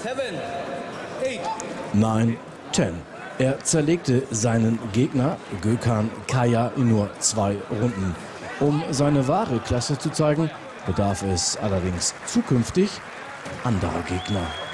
9, 10. Er zerlegte seinen Gegner Gökhan Kaya in nur 2 Runden. Um seine wahre Klasse zu zeigen, bedarf es allerdings zukünftig anderer Gegner.